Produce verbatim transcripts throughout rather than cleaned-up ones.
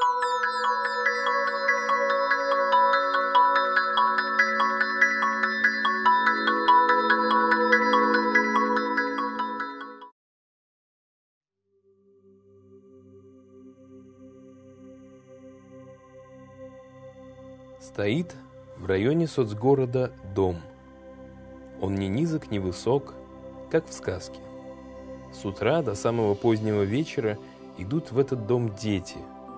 Стоит в районе соцгорода дом. Он ни низок, ни высок, как в сказке. С утра до самого позднего вечера идут в этот дом дети.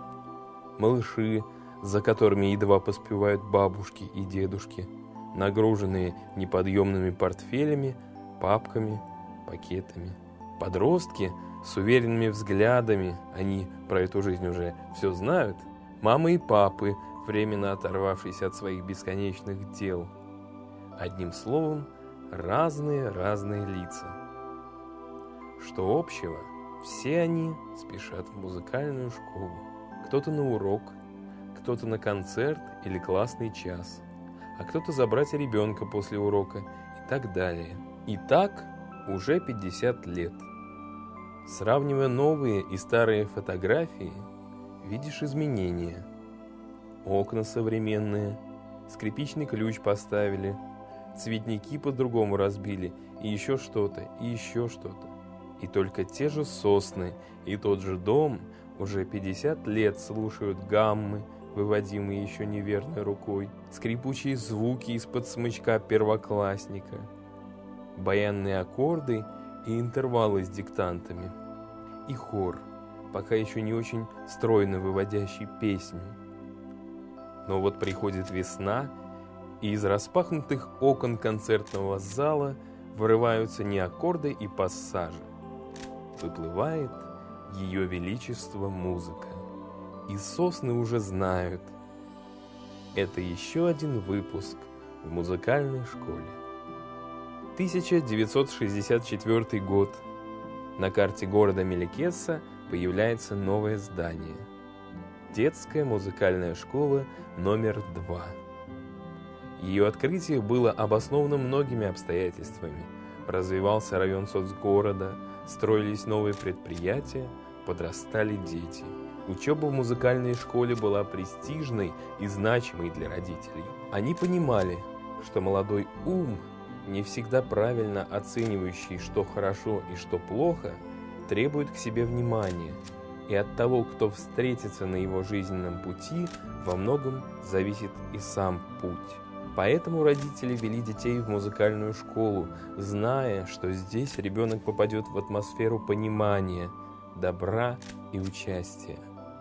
Малыши, за которыми едва поспевают бабушки и дедушки, нагруженные неподъемными портфелями, папками, пакетами. Подростки с уверенными взглядами, они про эту жизнь уже все знают. Мамы и папы, временно оторвавшиеся от своих бесконечных дел. Одним словом, разные-разные лица. Что общего? Все они спешат в музыкальную школу. Кто-то на урок, кто-то на концерт или классный час, а кто-то забрать ребенка после урока и так далее. И так уже пятьдесят лет. Сравнивая новые и старые фотографии, видишь изменения. Окна современные, скрипичный ключ поставили, цветники по-другому разбили, и еще что-то, и еще что-то. И только те же сосны и тот же дом уже пятьдесят лет слушают гаммы, выводимые еще неверной рукой, скрипучие звуки из-под смычка первоклассника, баянные аккорды и интервалы с диктантами, и хор, пока еще не очень стройно выводящий песню. Но вот приходит весна, и из распахнутых окон концертного зала вырываются не аккорды и пассажи. Выплывает Ее Величество музыка. И сосны уже знают. Это еще один выпуск в музыкальной школе. тысяча девятьсот шестьдесят четвёртый год. На карте города Меликесса появляется новое здание. Детская музыкальная школа номер два. Ее открытие было обосновано многими обстоятельствами. Развивался район соцгорода, строились новые предприятия, подрастали дети. Учеба в музыкальной школе была престижной и значимой для родителей. Они понимали, что молодой ум, не всегда правильно оценивающий, что хорошо и что плохо, требует к себе внимания. И от того, кто встретится на его жизненном пути, во многом зависит и сам путь. Поэтому родители вели детей в музыкальную школу, зная, что здесь ребенок попадет в атмосферу понимания, добра и участия.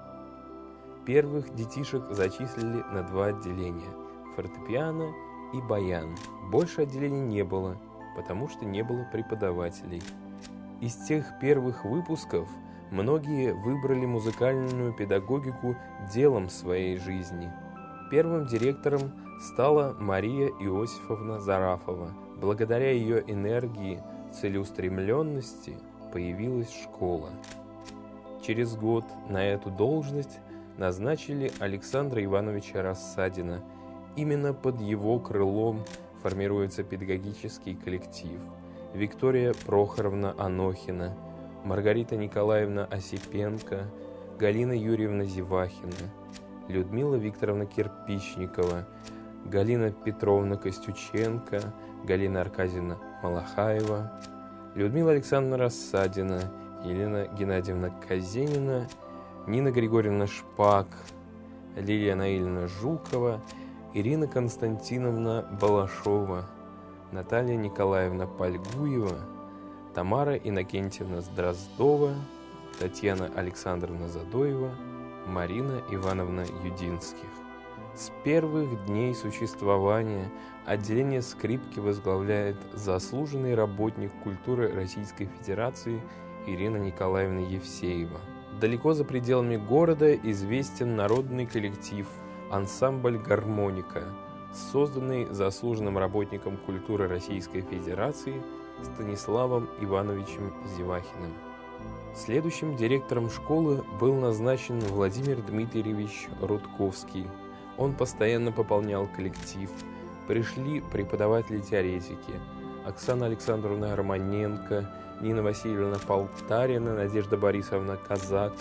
Первых детишек зачислили на два отделения – фортепиано и баян. Больше отделений не было, потому что не было преподавателей. Из тех первых выпусков многие выбрали музыкальную педагогику делом своей жизни. Первым директором стала Мария Иосифовна Зарафова. Благодаря ее энергии, целеустремленности появилась школа. Через год на эту должность назначили Александра Ивановича Рассадина. Именно под его крылом формируется педагогический коллектив. Виктория Прохоровна Анохина, Маргарита Николаевна Осипенко, Галина Юрьевна Зевахина, Людмила Викторовна Кирпичникова, Галина Петровна Костюченко, Галина Аркадьевна Малахаева, Людмила Александровна Рассадина, Елена Геннадьевна Казенина, Нина Григорьевна Шпак, Лилия Наильевна Жукова, Ирина Константиновна Балашова, Наталья Николаевна Пальгуева, Тамара Иннокентьевна Дроздова, Татьяна Александровна Задоева, Марина Ивановна Юдинских. С первых дней существования отделение скрипки возглавляет заслуженный работник культуры Российской Федерации Ирина Николаевна Евсеева. Далеко за пределами города известен народный коллектив «Ансамбль Гармоника», созданный заслуженным работником культуры Российской Федерации Станиславом Ивановичем Зевахиным. Следующим директором школы был назначен Владимир Дмитриевич Рудковский. Он постоянно пополнял коллектив. Пришли преподаватели-теоретики: Оксана Александровна Романенко, Нина Васильевна Полтарина, Надежда Борисовна Казак,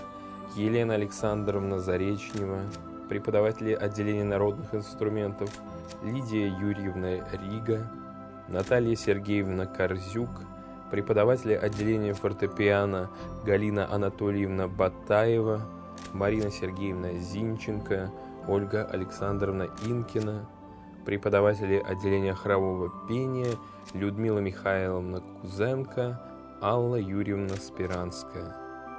Елена Александровна Заречнева, преподаватели отделения народных инструментов Лидия Юрьевна Рига, Наталья Сергеевна Корзюк, преподаватели отделения фортепиано Галина Анатольевна Батаева, Марина Сергеевна Зинченко, Ольга Александровна Инкина, преподаватели отделения хорового пения Людмила Михайловна Кузенко, Алла Юрьевна Спиранская.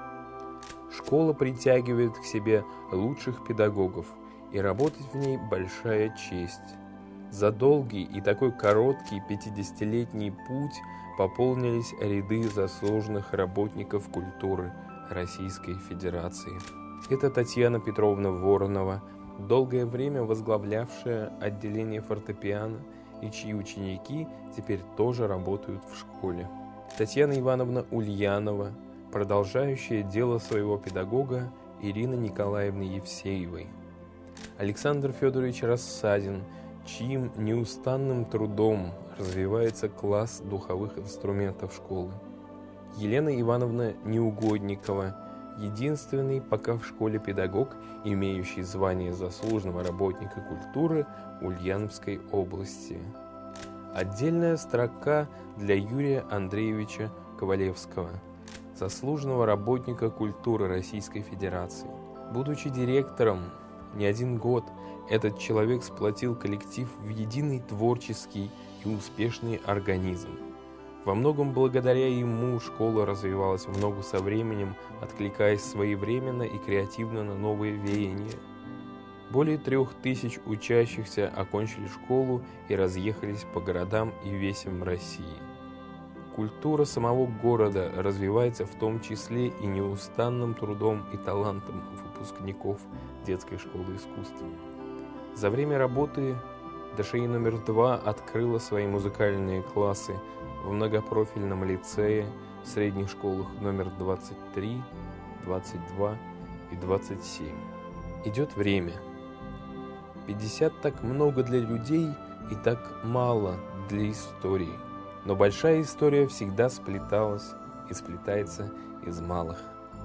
Школа притягивает к себе лучших педагогов, и работать в ней большая честь. За долгий и такой короткий пятидесятилетний путь пополнились ряды заслуженных работников культуры Российской Федерации. Это Татьяна Петровна Воронова, долгое время возглавлявшая отделение фортепиано и чьи ученики теперь тоже работают в школе. Татьяна Ивановна Ульянова, продолжающая дело своего педагога Ирины Николаевны Евсеевой. Александр Федорович Рассадин, чьим неустанным трудом развивается класс духовых инструментов школы. Елена Ивановна Неугодникова, единственный пока в школе педагог, имеющий звание заслуженного работника культуры Ульяновской области. Отдельная строка для Юрия Андреевича Ковалевского, заслуженного работника культуры Российской Федерации. Будучи директором не один год, этот человек сплотил коллектив в единый творческий и успешный организм. Во многом благодаря ему школа развивалась в ногу со временем, откликаясь своевременно и креативно на новые веяния. Более трех тысяч учащихся окончили школу и разъехались по городам и весям России. Культура самого города развивается в том числе и неустанным трудом и талантом выпускников детской школы искусств. За время работы ДШИ номер два открыла свои музыкальные классы в многопрофильном лицее, в средних школах номер двадцать три, двадцать два и двадцать семь. Идет время. пятьдесят так много для людей и так мало для истории. Но большая история всегда сплеталась и сплетается из малых.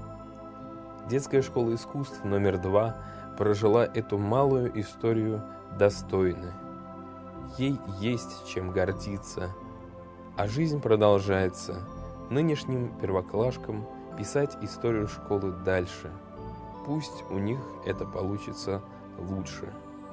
Детская школа искусств номер два прожила эту малую историю достойно. Ей есть чем гордиться. А жизнь продолжается. Нынешним первоклашкам писать историю школы дальше. Пусть у них это получится лучше.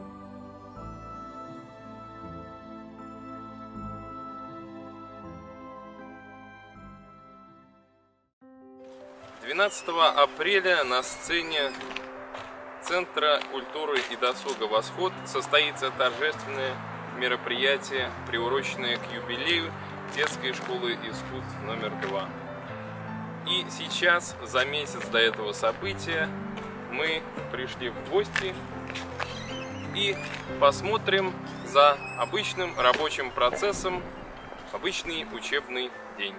двенадцатого апреля на сцене Центра культуры и досуга «Восход» состоится торжественное мероприятие, приуроченное к юбилею детской школы искусств номер два. И сейчас, за месяц до этого события, мы пришли в гости и посмотрим за обычным рабочим процессом обычный учебный день.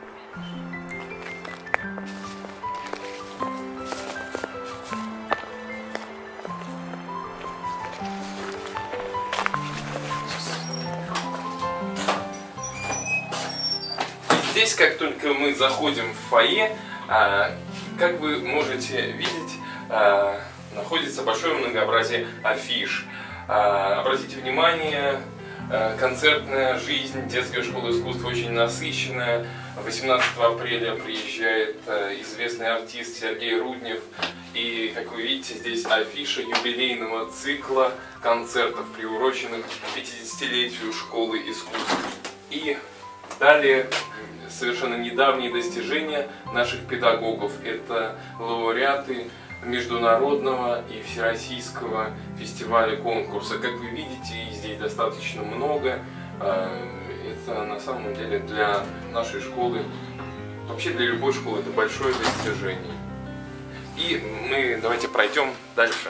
Здесь, как только мы заходим в фойе, как вы можете видеть, находится большое многообразие афиш. Обратите внимание, концертная жизнь детской школы искусств очень насыщенная. восемнадцатого апреля приезжает известный артист Сергей Руднев. И, как вы видите, здесь афиша юбилейного цикла концертов, приуроченных пятидесятилетию школы искусств. И далее совершенно недавние достижения наших педагогов. Это лауреаты международного и всероссийского фестиваля конкурса. Как вы видите, их здесь достаточно много. Это на самом деле для нашей школы, вообще для любой школы, это большое достижение. И мы давайте пройдем дальше.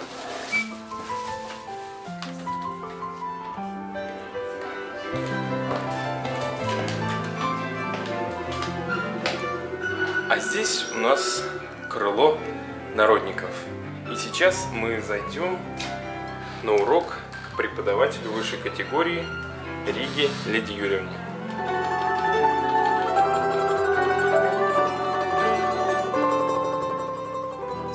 А здесь у нас крыло народников. И сейчас мы зайдем на урок к преподавателю высшей категории Риге Лидии Юрьевне.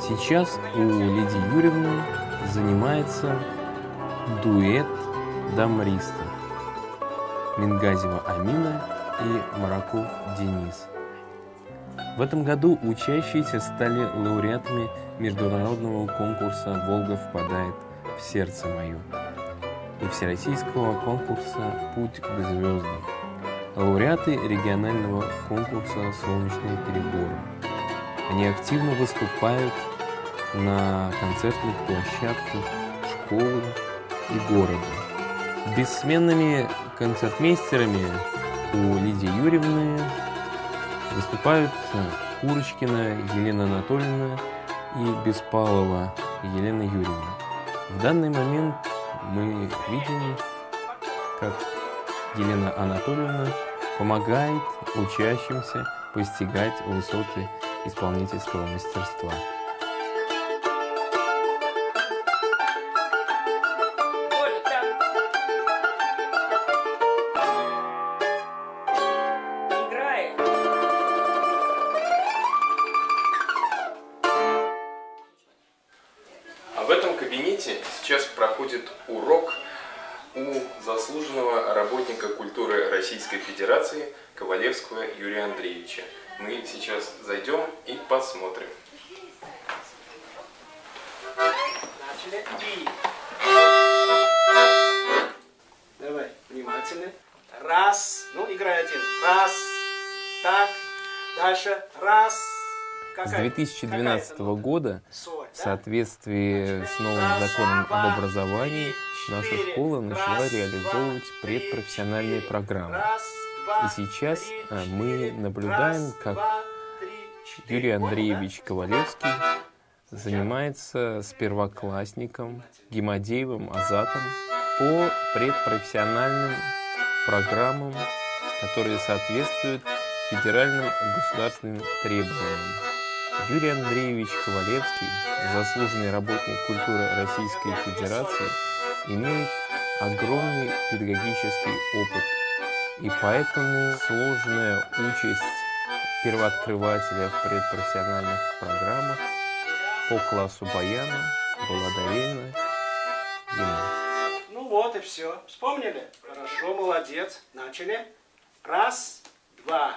Сейчас у Лидии Юрьевны занимается дуэт дамбристов Мингазева Амина и Мараков Денис. В этом году учащиеся стали лауреатами международного конкурса «Волга впадает в сердце мое» и всероссийского конкурса «Путь к звездам», лауреаты регионального конкурса «Солнечные переборы». Они активно выступают на концертных площадках школы и города. Бессменными концертмейстерами у Лидии Юрьевны выступают Курочкина Елена Анатольевна и Беспалова Елена Юрьевна. В данный момент мы видим, как Елена Анатольевна помогает учащимся постигать высоты исполнительского мастерства. А в этом кабинете сейчас проходит урок у заслуженного работника культуры Российской Федерации Ковалевского Юрия Андреевича. Мы сейчас зайдем и посмотрим. Начали. И. Давай, внимательно. Раз. Ну, играй один. Раз. Так. Дальше. Раз. С две тысячи двенадцатого года, в соответствии с новым законом об образовании, наша школа начала реализовывать предпрофессиональные программы. И сейчас мы наблюдаем, как Юрий Андреевич Ковалевский занимается с первоклассником Гимадеевым Азатом по предпрофессиональным программам, которые соответствуют федеральным государственным требованиям. Юрий Андреевич Ковалевский, заслуженный работник культуры Российской Федерации, имеет огромный педагогический опыт, и поэтому сложная участь первооткрывателя в предпрофессиональных программах по классу баяна была доверена ему. Ну вот и все. Вспомнили? Хорошо, молодец. Начали. Раз, два.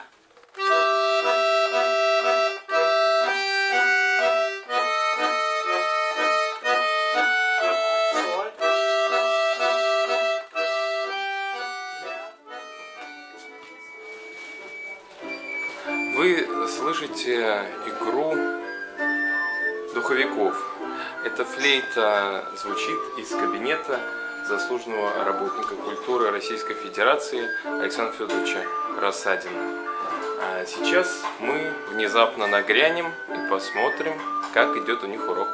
Вы слышите игру духовиков. Эта флейта звучит из кабинета заслуженного работника культуры Российской Федерации Александра Федоровича Рассадина. А сейчас мы внезапно нагрянем и посмотрим, как идет у них урок.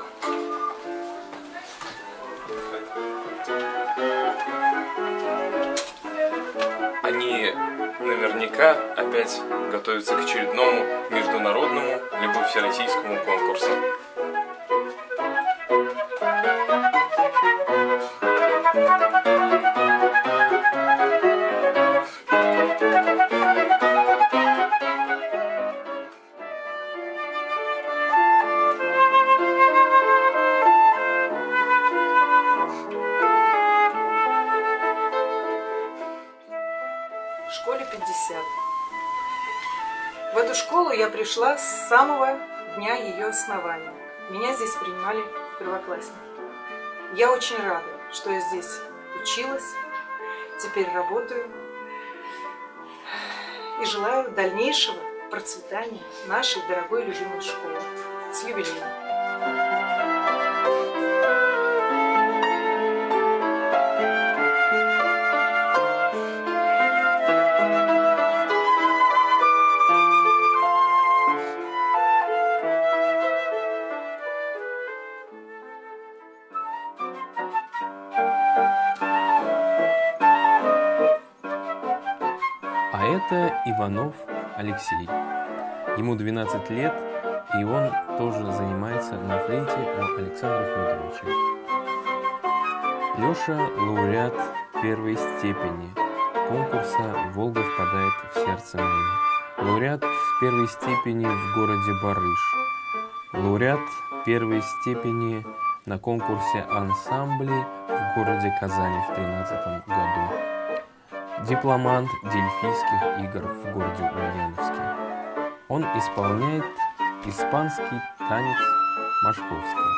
Они наверняка опять готовятся к очередному международному либо всероссийскому конкурсу. Школе пятьдесят. В эту школу я пришла с самого дня ее основания. Меня здесь принимали первоклассники. Я очень рада, что я здесь училась, теперь работаю. И желаю дальнейшего процветания нашей дорогой любимой школы. С юбилеем! А это Иванов Алексей. Ему двенадцать лет, и он тоже занимается на флейте у Александра Федоровича. Леша – лауреат первой степени конкурса «Волга впадает в сердце мое». Лауреат первой степени в городе Барыш. Лауреат первой степени на конкурсе ансамблей в городе Казани в тринадцатом году. Дипломант Дельфийских игр в городе Ульяновске. Он исполняет испанский танец Машковского.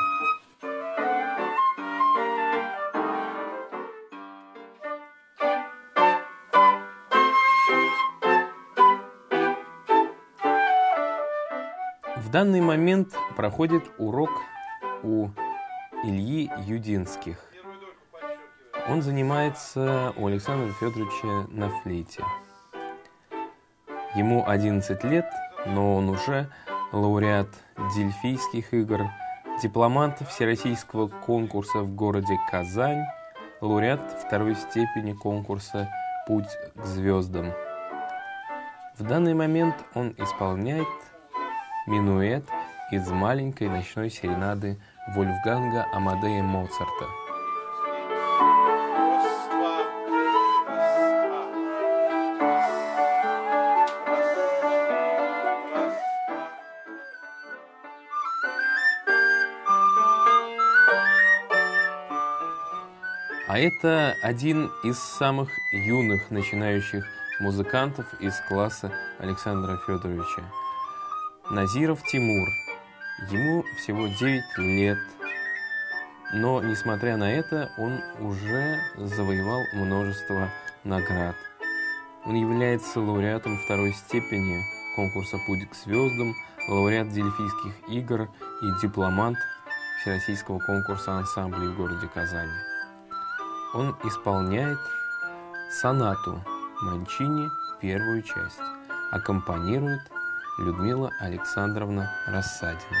В данный момент проходит урок у Ильи Юдинских. Он занимается у Александра Федоровича на флейте. Ему одиннадцать лет, но он уже лауреат Дельфийских игр, дипломант всероссийского конкурса в городе Казань, лауреат второй степени конкурса «Путь к звездам». В данный момент он исполняет минуэт из маленькой ночной серенады Вольфганга Амадея Моцарта. А это один из самых юных начинающих музыкантов из класса Александра Федоровича. Назиров Тимур. Ему всего девять лет, но, несмотря на это, он уже завоевал множество наград. Он является лауреатом второй степени конкурса «Путь к звездам», лауреат Дельфийских игр и дипломант всероссийского конкурса ансамблей в городе Казани. Он исполняет сонату Манчини, первую часть, аккомпанирует Людмила Александровна Рассадина.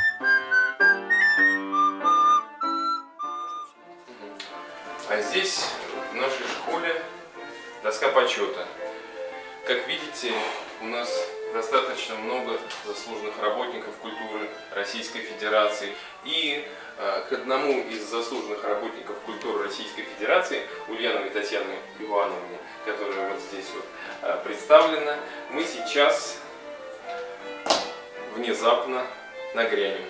А здесь, в нашей школе, доска почета. Как видите, у нас достаточно много заслуженных работников культуры Российской Федерации. И э, к одному из заслуженных работников культуры Российской Федерации, Ульяновой Татьяне Ивановне, которая вот здесь вот э, представлена, мы сейчас внезапно нагрянем.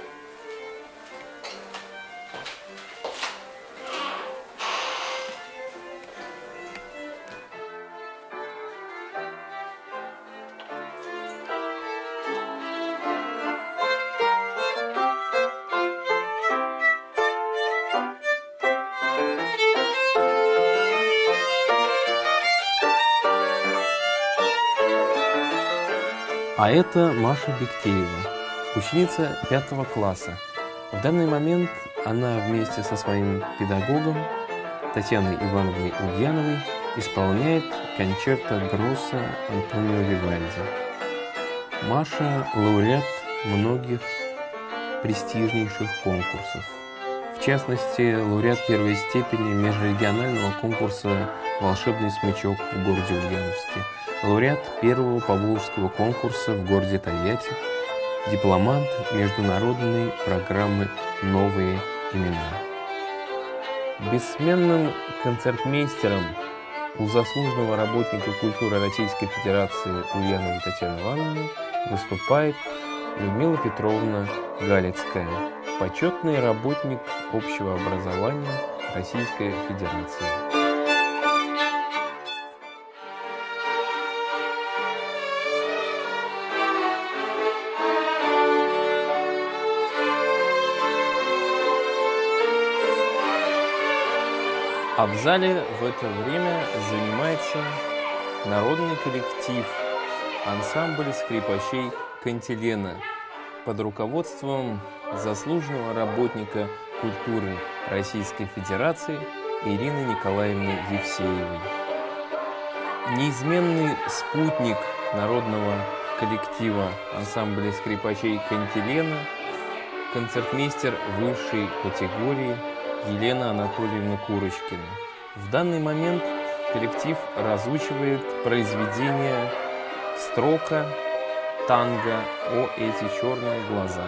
А это Маша Бектеева, ученица пятого класса. В данный момент она вместе со своим педагогом Татьяной Ивановной Ульяновой исполняет кончерто Гросса Антонио Вивальди. Маша лауреат многих престижнейших конкурсов. В частности, лауреат первой степени межрегионального конкурса «Волшебный смычок» в городе Ульяновске, лауреат первого поволжского конкурса в городе Тольятти, дипломант международной программы «Новые имена». Бессменным концертмейстером у заслуженного работника культуры Российской Федерации Ульяновой Татьяны Ивановны выступает Людмила Петровна Галицкая, почетный работник общего образования Российской Федерации. А в зале в это время занимается народный коллектив, ансамбль скрипачей «Кантилена» под руководством заслуженного работника культуры Российской Федерации Ирины Николаевны Евсеевой. Неизменный спутник народного коллектива ансамбля скрипачей «Кантилена», концертмейстер высшей категории Елена Анатольевна Курочкина. В данный момент коллектив разучивает произведение Строка танго «О эти черные глаза».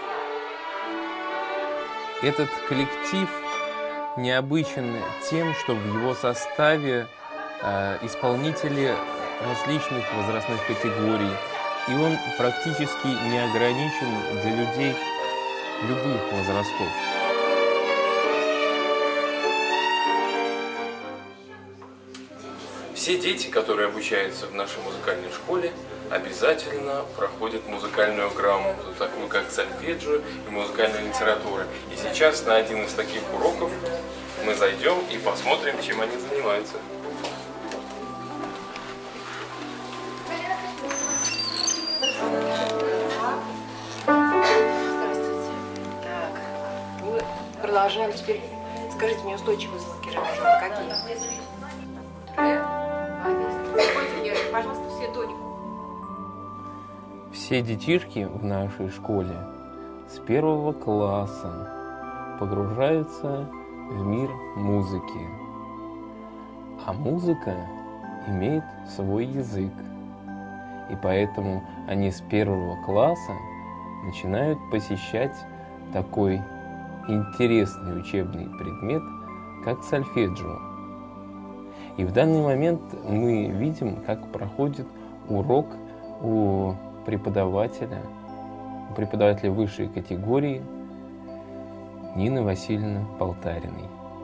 Этот коллектив необычен тем, что в его составе э, исполнители различных возрастных категорий, и он практически не ограничен для людей любых возрастов. Все дети, которые обучаются в нашей музыкальной школе, обязательно проходят музыкальную грамоту, такую как сольфеджио и музыкальная литература. И сейчас на один из таких уроков мы зайдем и посмотрим, чем они занимаются. Здравствуйте. Так, мы продолжаем теперь. Скажите мне устойчивые звуки ре-мажора какие? Ре, а, есть. Пожалуйста, все тонику. Все детишки в нашей школе с первого класса погружаются в мир музыки. А музыка имеет свой язык. И поэтому они с первого класса начинают посещать такой интересный учебный предмет, как сольфеджио. И в данный момент мы видим, как проходит урок у преподавателя, у преподавателя высшей категории Нины Васильевны Полтариной.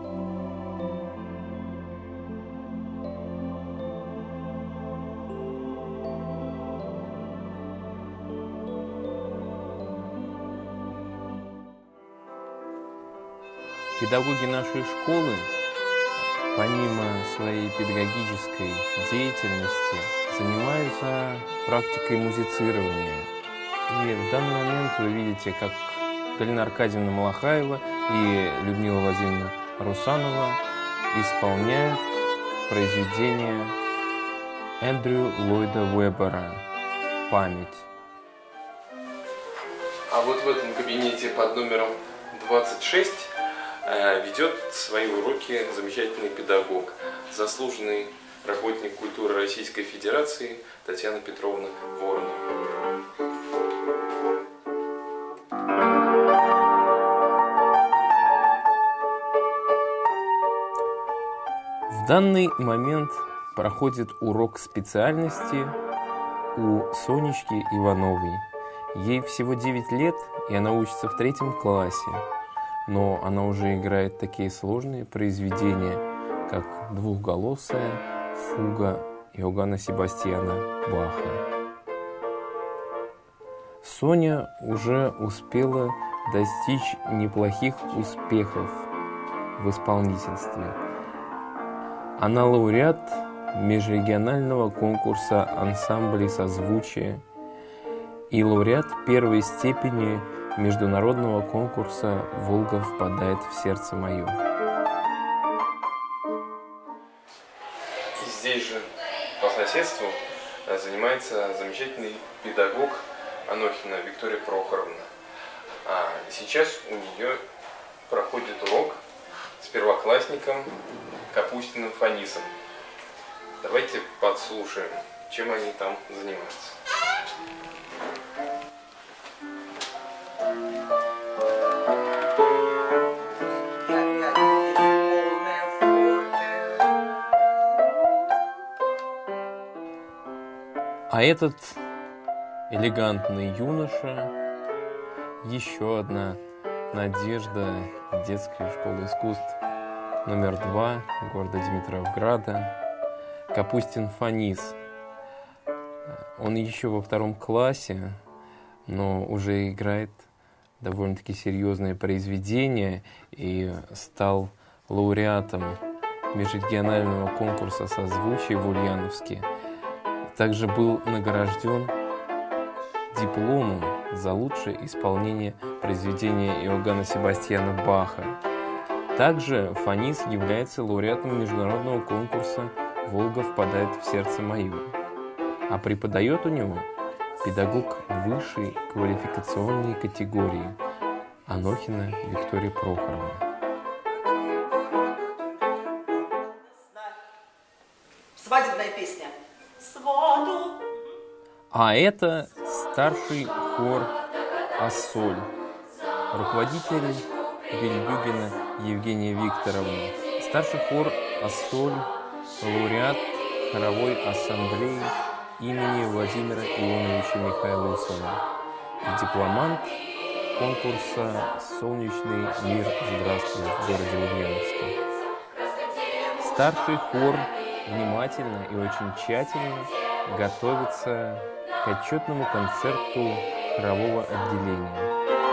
Педагоги нашей школы, помимо своей педагогической деятельности, занимаются практикой музицирования. И в данный момент вы видите, как Галина Аркадьевна Малахаева и Людмила Владимировна Русанова исполняют произведение Эндрю Ллойда Уэббера «Память». А вот в этом кабинете под номером двадцать шесть ведет свои уроки замечательный педагог, заслуженный работник культуры Российской Федерации Татьяна Петровна Воронова. В данный момент проходит урок специальности у Сонечки Ивановой. Ей всего девять лет, и она учится в третьем классе. Но она уже играет такие сложные произведения, как двухголосая фуга Иоганна Себастьяна Баха. Соня уже успела достичь неплохих успехов в исполнительстве. Она лауреат межрегионального конкурса ансамблей созвучия и лауреат первой степени международного конкурса «Волга впадает в сердце мое». И здесь же по соседству занимается замечательный педагог Анохина Виктория Прохоровна. А сейчас у нее проходит урок с первоклассником Капустиным Фанисом. Давайте подслушаем, чем они там занимаются. А этот элегантный юноша – еще одна надежда детской школы искусств номер два города Димитровграда – Капустин Фанис. Он еще во втором классе, но уже играет довольно-таки серьезное произведение и стал лауреатом межрегионального конкурса созвучия в Ульяновске. Также был награжден дипломом за лучшее исполнение произведения Иоганна Себастьяна Баха. Также Фанис является лауреатом международного конкурса «Волга впадает в сердце мое». А преподает у него педагог высшей квалификационной категории Анохина Виктория Прохоровна. Свадебная песня. Сваду. А это старший хор «Ассоль», руководитель Вильбюгена Евгения Викторовна. Старший хор «Ассоль», лауреат хоровой ассамблеи имени Владимира Ионовича Михайловского и дипломант конкурса «Солнечный мир здравствуй» в городе Ульяновске. Старший хор внимательно и очень тщательно готовится к отчетному концерту хорового отделения.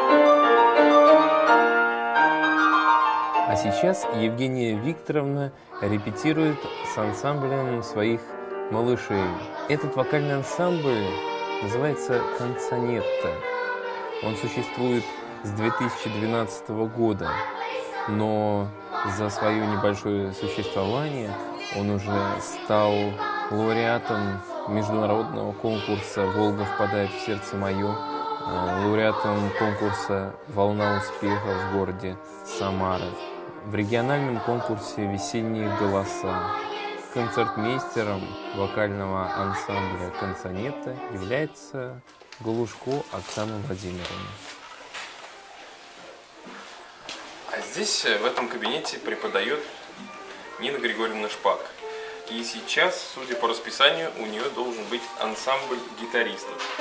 А сейчас Евгения Викторовна репетирует с ансамблем своих малышей. Этот вокальный ансамбль называется «Канцонетта». Он существует с две тысячи двенадцатого года, но за свое небольшое существование он уже стал лауреатом международного конкурса «Волга впадает в сердце мое», лауреатом конкурса «Волна успеха» в городе Самара, в региональном конкурсе «Весенние голоса». Концертмейстером вокального ансамбля «Канцонетта» является Галушко Оксана Владимировна. А здесь, в этом кабинете, преподает Нина Григорьевна Шпак. И сейчас, судя по расписанию, у нее должен быть ансамбль гитаристов.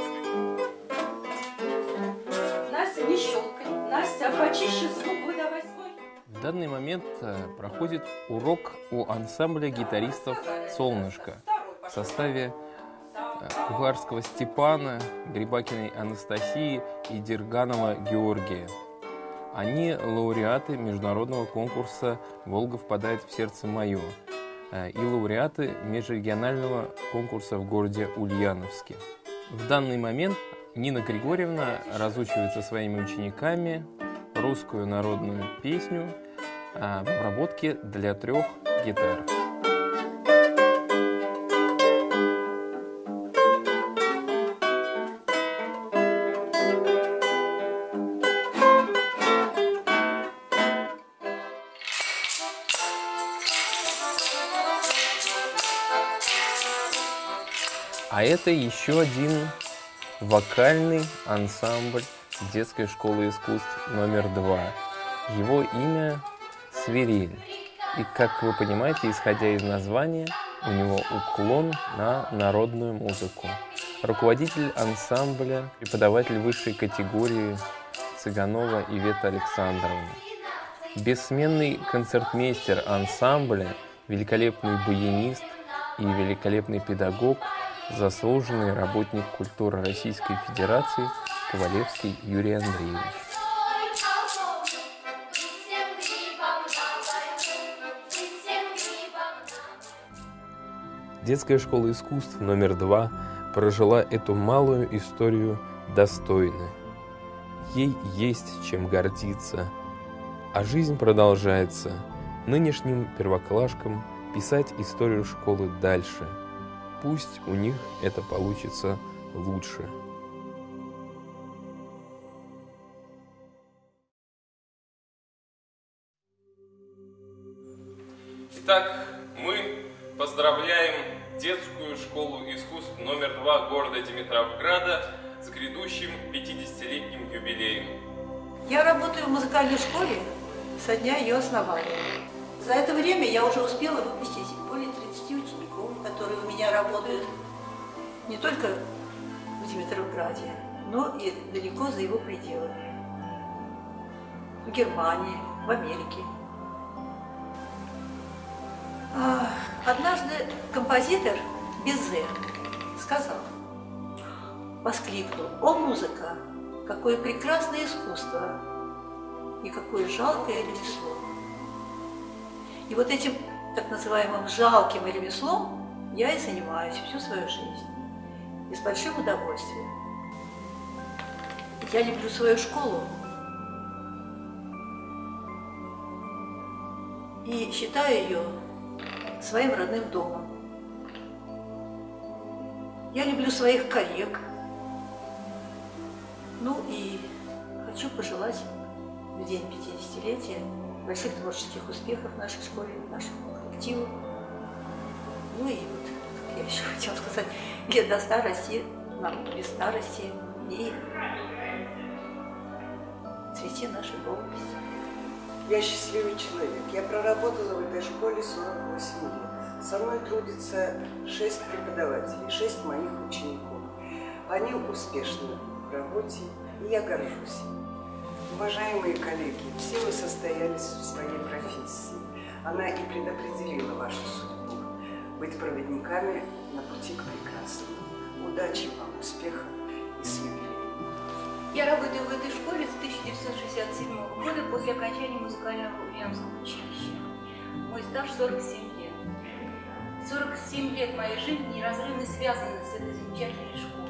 Настя, не щелкай. Настя, почище звук выдавай свой. В данный момент проходит урок у ансамбля гитаристов «Солнышко» в составе Кухарского Степана, Грибакиной Анастасии и Дерганова Георгия. Они лауреаты международного конкурса «Волга впадает в сердце мое» и лауреаты межрегионального конкурса в городе Ульяновске. В данный момент Нина Григорьевна разучивает со своими учениками русскую народную песню в обработке для трех гитар. А это еще один вокальный ансамбль детской школы искусств номер два. Его имя «Свирель». И, как вы понимаете, исходя из названия, у него уклон на народную музыку. Руководитель ансамбля, преподаватель высшей категории Цыганова Ивета Александровна. Бессменный концертмейстер ансамбля, великолепный баянист и великолепный педагог, заслуженный работник культуры Российской Федерации Ковалевский Юрий Андреевич. Детская школа искусств номер два прожила эту малую историю достойно. Ей есть чем гордиться. А жизнь продолжается. Нынешним первоклашкам писать историю школы дальше. Пусть у них это получится лучше. Итак, мы поздравляем детскую школу искусств номер два города Димитровграда с грядущим пятидесятилетним юбилеем. Я работаю в музыкальной школе со дня ее основания. За это время я уже успела выпустить более тридцати учеников, которые у меня работают не только в Димитровграде, но и далеко за его пределами. В Германии, в Америке. Однажды композитор Безе сказал, воскликнул: «О, музыка, какое прекрасное искусство и какое жалкое ремесло!» И вот этим так называемым жалким ремеслом я и занимаюсь всю свою жизнь. И с большим удовольствием. Я люблю свою школу и считаю ее своим родным домом. Я люблю своих коллег. Ну и хочу пожелать в день пятидесятилетия больших творческих успехов в нашей школе, нашему коллективу. Ну и вот, как я еще хотела сказать, лет до старости, нам без старости и цвете нашей молодости. Я счастливый человек. Я проработала в этой школе сорок восемь лет. Со мной трудится шесть преподавателей, шесть моих учеников. Они успешны в работе, и я горжусь ими. Уважаемые коллеги, все вы состоялись в своей профессии. Она и предопределила вашу судьбу – быть проводниками на пути к прекрасному. Удачи вам, успеха и с юбилеем. Я работаю в этой школе с тысяча девятьсот шестьдесят седьмого года после окончания музыкального Ульяновского училища. Мой стаж сорок семь лет. сорок семь лет моей жизни неразрывно связаны с этой замечательной школой.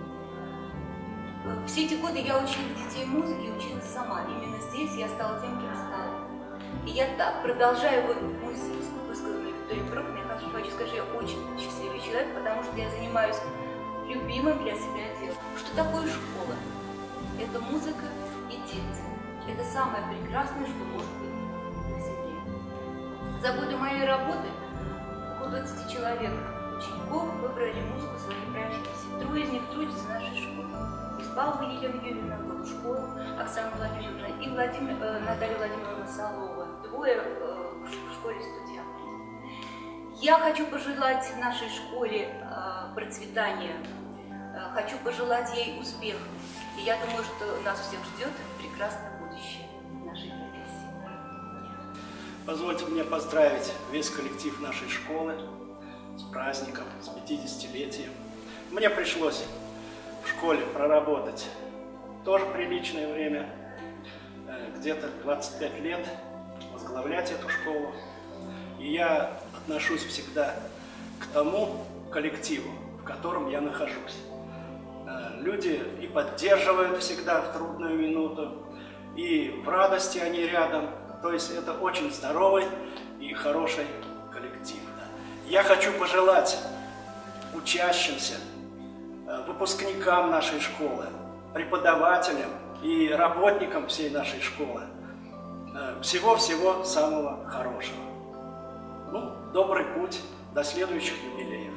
Все эти годы я учила детей музыке, училась сама. Именно здесь я стала тем, кем стала. И я так продолжаю вот мысль, высказанную Викторией Петровной, я хочу сказать, что я очень счастливый человек, потому что я занимаюсь любимым для себя делом. Что такое школа? Это музыка и дети. Это самое прекрасное, что может быть на земле. За годы моей работы около двадцати человек учеников выбрали музыку своей профессии. Трое из них трудятся в нашей школе. Павлова Елена Юрьевна Голушкова, Оксана Владимировна и Владимир, э, Наталья Владимировна Солова. Двое э, в школе студентов. Я хочу пожелать нашей школе э, процветания, э, хочу пожелать ей успехов. И я думаю, что нас всех ждет прекрасное будущее нашей профессии. Позвольте мне поздравить весь коллектив нашей школы с праздником, с пятидесятилетием. Мне пришлось в школе проработать тоже приличное время, где-то двадцать пять лет, возглавлять эту школу. И я отношусь всегда к тому коллективу, в котором я нахожусь. Люди и поддерживают всегда в трудную минуту, и в радости они рядом. То есть это очень здоровый и хороший коллектив. Я хочу пожелать учащимся, выпускникам нашей школы, преподавателям и работникам всей нашей школы всего-всего самого хорошего. Ну, добрый путь до следующих юбилеев.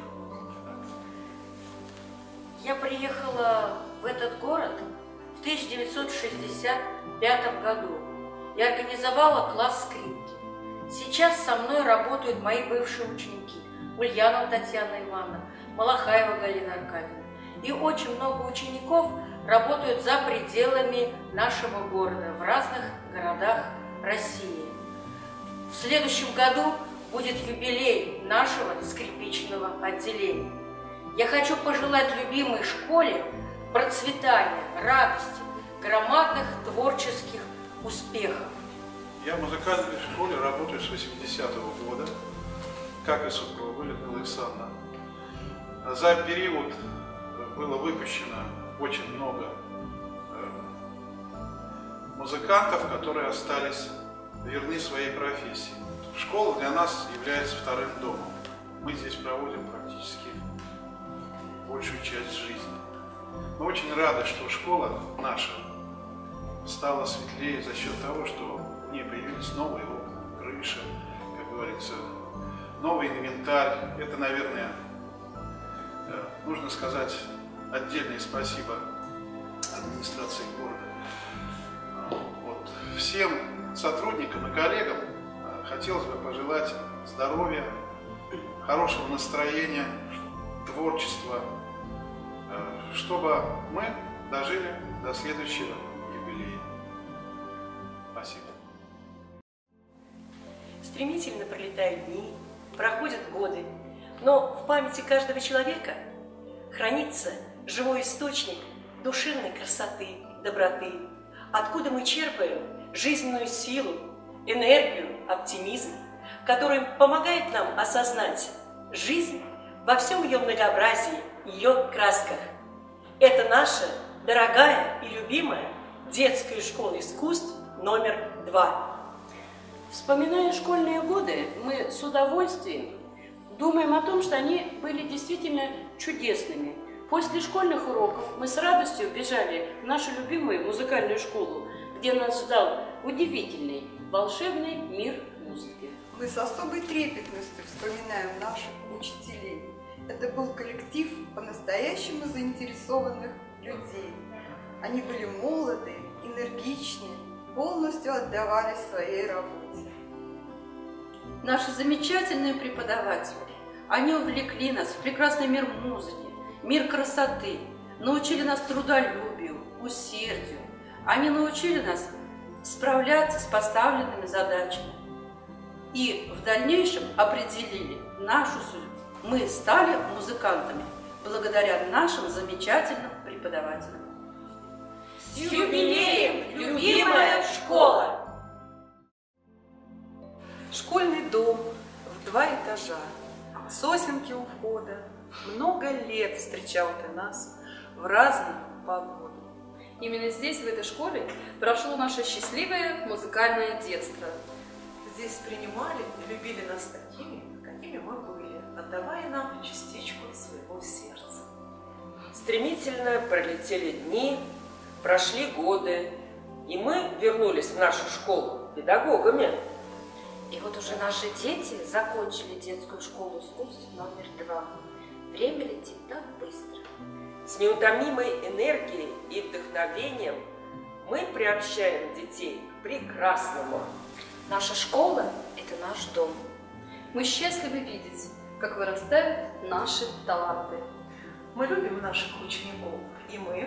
Я приехала в этот город в тысяча девятьсот шестьдесят пятом году и организовала класс скрипки. Сейчас со мной работают мои бывшие ученики Ульянова Татьяна Ивановна, Малахаева Галина Аркадьевна. И очень много учеников работают за пределами нашего города, в разных городах России. В следующем году будет юбилей нашего скрипичного отделения. Я хочу пожелать любимой школе процветания, радости, громадных творческих успехов. Я в музыкальной школе работаю с восьмидесятого года, как и супруга Людмила Александровна. За период было выпущено очень много музыкантов, которые остались верны своей профессии. Школа для нас является вторым домом. Мы здесь проводим практически большую часть жизни. Мы очень рады, что школа наша стала светлее за счет того, что в ней появились новые окна, крыша, как говорится, новый инвентарь. Это, наверное, нужно сказать отдельное спасибо администрации города. Вот. Всем сотрудникам и коллегам хотелось бы пожелать здоровья, хорошего настроения, творчества, чтобы мы дожили до следующего юбилея. Спасибо. Стремительно пролетают дни, проходят годы, но в памяти каждого человека хранится живой источник душевной красоты, доброты, откуда мы черпаем жизненную силу, энергию, оптимизм, который помогает нам осознать жизнь во всем ее многообразии, ее красках. Это наша дорогая и любимая детская школа искусств номер два. Вспоминая школьные годы, мы с удовольствием думаем о том, что они были действительно чудесными. После школьных уроков мы с радостью бежали в нашу любимую музыкальную школу, где нас ждал удивительный, волшебный мир музыки. Мы с особой трепетностью вспоминаем наших учителей. Это был коллектив по-настоящему заинтересованных людей. Они были молоды, энергичны, полностью отдавались своей работе. Наши замечательные преподаватели, они увлекли нас в прекрасный мир музыки, мир красоты. научили нас трудолюбию, усердию. Они научили нас справляться с поставленными задачами и в дальнейшем определили нашу судьбу. Мы стали музыкантами благодаря нашим замечательным преподавателям. С юбилеем, любимая школа! Школьный дом в два этажа, сосенки у входа, много лет встречал ты нас в разную погоду. Именно здесь, в этой школе, прошло наше счастливое музыкальное детство. Здесь принимали и любили нас такими, какими мы были, отдавая нам частичку своего сердца. Стремительно пролетели дни, прошли годы, и мы вернулись в нашу школу педагогами. И вот уже наши дети закончили детскую школу искусств номер два. Время летит так быстро. С неутомимой энергией и вдохновением мы приобщаем детей к прекрасному. Наша школа – это наш дом. Мы счастливы видеть, как вырастают наши таланты. Мы любим наших учеников, и мы...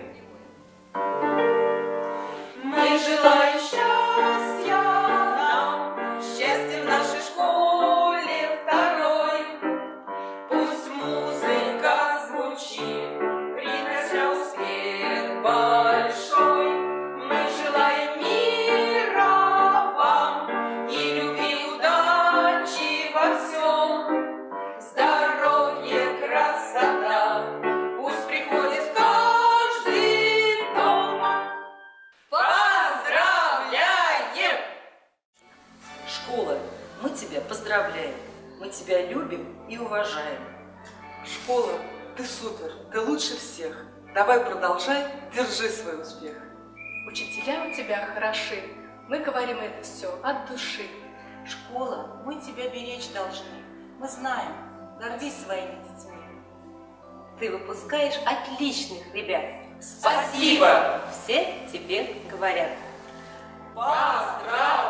Мы желаем счастья нам, счастья в нашей школе второй. Пусть музыка звучит, принося успех большой. Мы желаем мира вам и любви, удачи во всем. Здоровье, красота, пусть приходит в каждый дом. Поздравляем! Школа, мы тебя поздравляем. Мы тебя любим и уважаем. Школа, ты супер, ты лучше всех. Давай продолжай, держи свой успех. Учителя у тебя хороши. Мы говорим это все от души. Школа, мы тебя беречь должны. Мы знаем, гордись своими детьми. Ты выпускаешь отличных ребят. Спасибо! Все тебе говорят. Поздравляем!